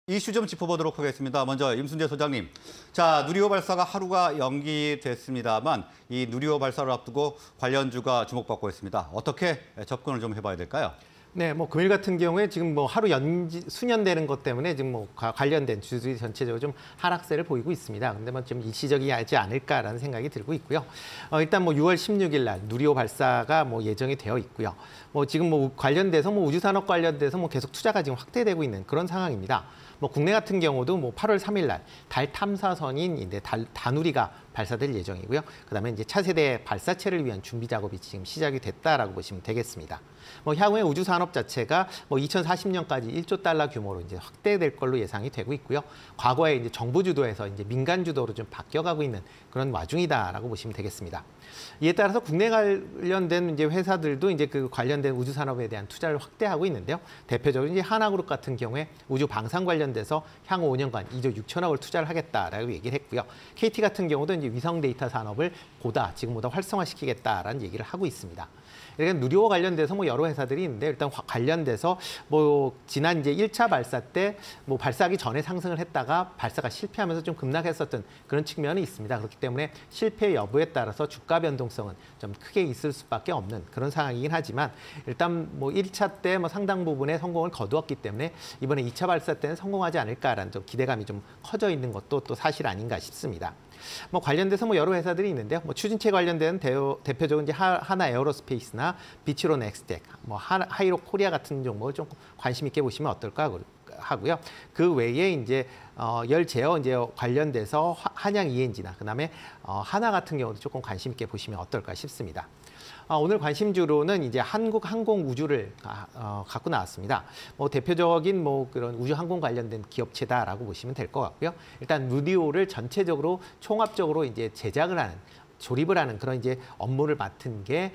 이슈 좀 짚어보도록 하겠습니다. 먼저 임순재 소장님. 자, 누리호 발사가 하루가 연기됐습니다만 이 누리호 발사를 앞두고 관련주가 주목받고 있습니다. 어떻게 접근을 좀 해봐야 될까요? 네, 금일 같은 경우에 지금 하루 수년되는 것 때문에 지금 관련된 주들이 전체적으로 좀 하락세를 보이고 있습니다. 근데 좀 일시적이지 않을까라는 생각이 들고 있고요. 일단 6월 16일 날 누리호 발사가 예정이 되어 있고요. 지금 관련돼서 우주산업 관련돼서 계속 투자가 지금 확대되고 있는 그런 상황입니다. 국내 같은 경우도 8월 3일 날 달 탐사선인 이제 다누리가 발사될 예정이고요. 그다음에 이제 차세대 발사체를 위한 준비 작업이 지금 시작이 됐다라고 보시면 되겠습니다. 향후에 우주 산업 자체가 2040년까지 1조 달러 규모로 이제 확대될 걸로 예상이 되고 있고요. 과거에 이제 정부 주도에서 이제 민간 주도로 좀 바뀌어가고 있는 그런 와중이다라고 보시면 되겠습니다. 이에 따라서 국내 관련된 이제 회사들도 이제 그 관련된 우주 산업에 대한 투자를 확대하고 있는데요. 대표적으로 이제 하나그룹 같은 경우에 우주 방산 관련돼서 향후 5년간 2조 6천억을 투자를 하겠다라고 얘기를 했고요. KT 같은 경우도 이제 위성 데이터 산업을 지금보다 활성화시키겠다라는 얘기를 하고 있습니다. 그러니까 누리호 관련돼서 여러 회사들이 있는데 일단 관련돼서 지난 이제 1차 발사 때 발사하기 전에 상승을 했다가 발사가 실패하면서 좀 급락했었던 그런 측면이 있습니다. 그렇기 때문에 실패 여부에 따라서 주가 변동성은 좀 크게 있을 수밖에 없는 그런 상황이긴 하지만 일단 1차 때 상당 부분의 성공을 거두었기 때문에 이번에 2차 발사 때는 성공하지 않을까라는 좀 기대감이 좀 커져 있는 것도 또 사실 아닌가 싶습니다. 관련돼서 여러 회사들이 있는데요. 추진체 관련된 대표적인 이제 하나 에어로스페이스나 비치론 엑스텍, 하이로 코리아 같은 종목을 좀 관심 있게 보시면 어떨까 하고요. 그 외에 이제 열 제어 이제 관련돼서 한양 ENG나 그다음에 하나 같은 경우도 조금 관심 있게 보시면 어떨까 싶습니다. 오늘 관심주로는 이제 한국 항공우주를 갖고 나왔습니다. 대표적인 그런 우주 항공 관련된 기업체다라고 보시면 될 것 같고요. 일단 누리호를 전체적으로 총합적으로 이제 제작을 하는 조립을 하는 그런 이제 업무를 맡은 게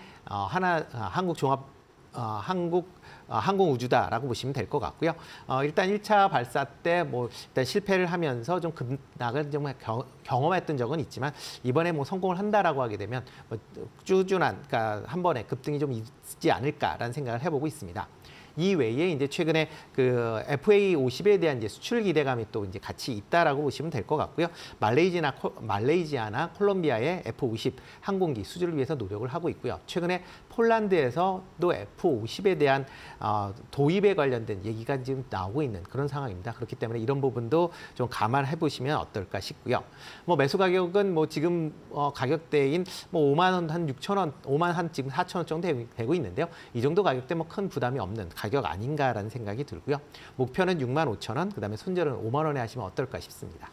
항공우주다라고 보시면 될 것 같고요. 일단 1차 발사 때 일단 실패를 하면서 좀 급락을 좀 경험했던 적은 있지만 이번에 성공을 한다라고 하게 되면 꾸준한 그러니까 한 번에 급등이 좀 있지 않을까라는 생각을 해보고 있습니다. 이 외에 이제 최근에 그 FA50에 대한 이제 수출 기대감이 또 이제 같이 있다라고 보시면 될 것 같고요. 말레이시아나 콜롬비아의 F50 항공기 수주를 위해서 노력을 하고 있고요. 최근에 폴란드에서도 F50에 대한 도입에 관련된 얘기가 지금 나오고 있는 그런 상황입니다. 그렇기 때문에 이런 부분도 좀 감안해 보시면 어떨까 싶고요. 매수 가격은 지금 가격대인 5만 원 한 6천 원, 5만 한 지금 4천 원 정도 되고 있는데요. 이 정도 가격대 큰 부담이 없는 가격 아닌가라는 생각이 들고요. 목표는 6만 5천 원, 그다음에 손절은 5만 원에 하시면 어떨까 싶습니다.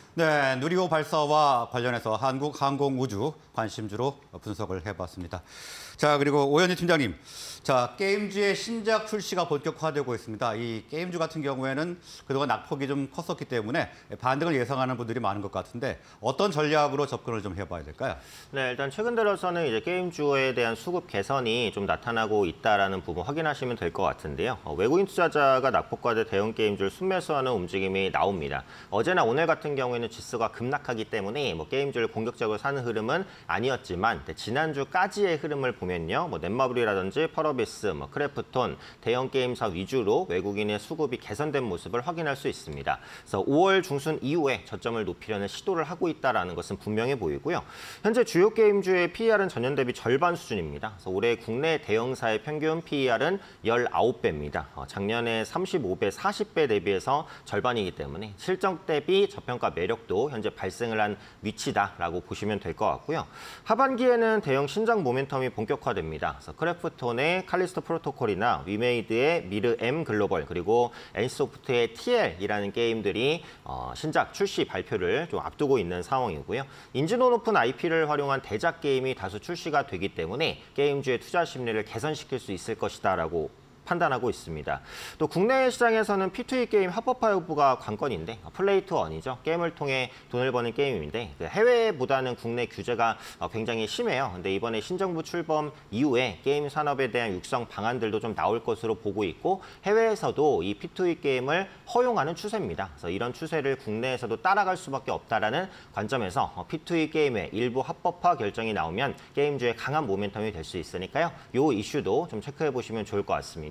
네, 누리호 발사와 관련해서 한국 항공우주 관심주로 분석을 해봤습니다. 자, 그리고 오현희 팀장님. 자, 게임주의 신작 출시가 본격화되고 있습니다. 이 게임주 같은 경우에는 그동안 낙폭이 좀 컸었기 때문에 반등을 예상하는 분들이 많은 것 같은데 어떤 전략으로 접근을 좀 해봐야 될까요? 네, 일단 최근 들어서는 이제 게임주에 대한 수급 개선이 좀 나타나고 있다라는 부분 확인하시면 될 것 같은데요. 외국인 투자자가 낙폭과대 대형 게임주를 순매수하는 움직임이 나옵니다. 어제나 오늘 같은 경우에는 지수가 급락하기 때문에 게임주를 공격적으로 사는 흐름은 아니었지만 지난주까지의 흐름을 보면요. 넷마블이라든지 펄어비스, 크래프톤, 대형 게임사 위주로 외국인의 수급이 개선된 모습을 확인할 수 있습니다. 그래서 5월 중순 이후에 저점을 높이려는 시도를 하고 있다는 것은 분명해 보이고요. 현재 주요 게임주의 PER은 전년 대비 절반 수준입니다. 그래서 올해 국내 대형사의 평균 PER은 19배입니다. 작년에 35배, 40배 대비해서 절반이기 때문에 실적 대비 저평가 매력도 현재 발생을 한 위치다라고 보시면 될 것 같고요. 하반기에는 대형 신작 모멘텀이 본격화됩니다. 그래서 크래프톤의 칼리스토 프로토콜이나 위메이드의 미르 M 글로벌 그리고 NC소프트의 TL이라는 게임들이 신작 출시 발표를 좀 앞두고 있는 상황이고요. 인지도 높은 IP를 활용한 대작 게임이 다수 출시가 되기 때문에 게임주의 투자 심리를 개선시킬 수 있을 것이다라고 판단하고 있습니다. 또 국내 시장에서는 P2E 게임 합법화 여부가 관건인데 플레이 투 원이죠. 게임을 통해 돈을 버는 게임인데 해외보다는 국내 규제가 굉장히 심해요. 근데 이번에 신정부 출범 이후에 게임 산업에 대한 육성 방안들도 좀 나올 것으로 보고 있고 해외에서도 이 P2E 게임을 허용하는 추세입니다. 그래서 이런 추세를 국내에서도 따라갈 수밖에 없다라는 관점에서 P2E 게임의 일부 합법화 결정이 나오면 게임주의 강한 모멘텀이 될 수 있으니까요. 이 이슈도 좀 체크해 보시면 좋을 것 같습니다.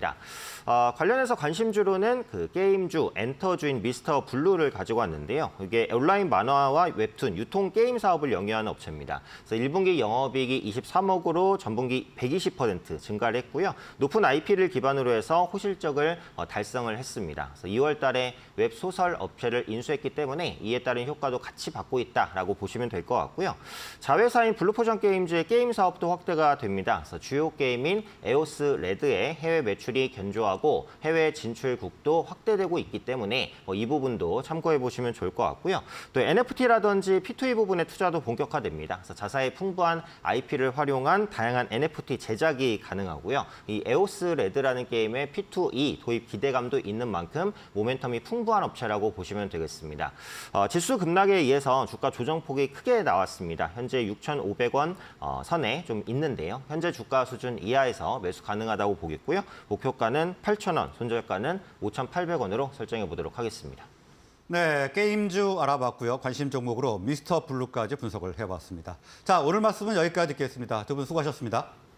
있습니다. 관련해서 관심주로는 그 게임주 엔터주인 미스터 블루를 가지고 왔는데요. 이게 온라인 만화와 웹툰, 유통 게임 사업을 영위하는 업체입니다. 그래서 1분기 영업이익이 23억으로 전분기 120% 증가를 했고요. 높은 IP를 기반으로 해서 호실적을 달성을 했습니다. 그래서 2월 달에 웹소설 업체를 인수했기 때문에 이에 따른 효과도 같이 받고 있다라고 보시면 될 것 같고요. 자회사인 블루포션 게임즈의 게임 사업도 확대가 됩니다. 그래서 주요 게임인 에오스 레드의 해외 매출이 견조하고 해외 진출국도 확대되고 있기 때문에 이 부분도 참고해 보시면 좋을 것 같고요. 또 NFT라든지 P2E 부분의 투자도 본격화됩니다. 그래서 자사의 풍부한 IP를 활용한 다양한 NFT 제작이 가능하고요. 이 에오스 레드라는 게임의 P2E 도입 기대감도 있는 만큼 모멘텀이 풍부한 업체라고 보시면 되겠습니다. 지수 급락에 의해서 주가 조정폭이 크게 나왔습니다. 현재 6,500원 선에 좀 있는데요. 현재 주가 수준 이하에서 매수 가능하다고 보겠고요. 목표가는 8,000원, 손절가는 5,800원으로 설정해 보도록 하겠습니다. 네, 게임주 알아봤고요. 관심 종목으로 미스터 블루까지 분석을 해봤습니다. 자, 오늘 말씀은 여기까지 듣겠습니다. 두 분 수고하셨습니다.